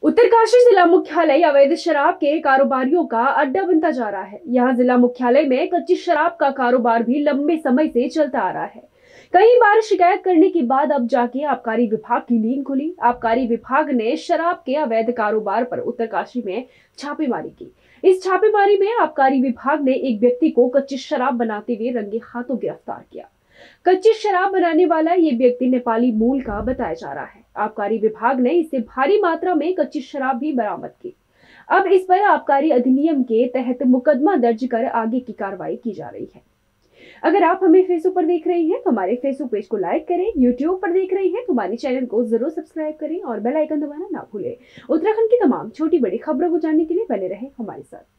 उत्तरकाशी जिला मुख्यालय अवैध शराब के कारोबारियों का अड्डा बनता जा रहा है। यहाँ जिला मुख्यालय में कच्ची शराब का कारोबार भी लंबे समय से चलता आ रहा है। कई बार शिकायत करने के बाद अब जाके आबकारी विभाग की नींद खुली। आबकारी विभाग ने शराब के अवैध कारोबार पर उत्तरकाशी में छापेमारी की। इस छापेमारी में आबकारी विभाग ने एक व्यक्ति को कच्ची शराब बनाते हुए रंगे हाथों गिरफ्तार किया। कच्ची शराब बनाने वाला ये व्यक्ति नेपाली मूल का बताया जा रहा है। आबकारी विभाग ने इससे भारी मात्रा में कच्ची शराब भी बरामद की। अब इस पर आबकारी अधिनियम के तहत मुकदमा दर्ज कर आगे की कार्रवाई की जा रही है। अगर आप हमें फेसबुक पर देख रहे हैं तो हमारे फेसबुक पेज को लाइक करें, यूट्यूब पर देख रहे हैं तो हमारे चैनल को जरूर सब्सक्राइब करें और बेल आइकन दबाना ना भूलें। उत्तराखंड की तमाम छोटी बड़ी खबरों को जानने के लिए बने रहें हमारे साथ।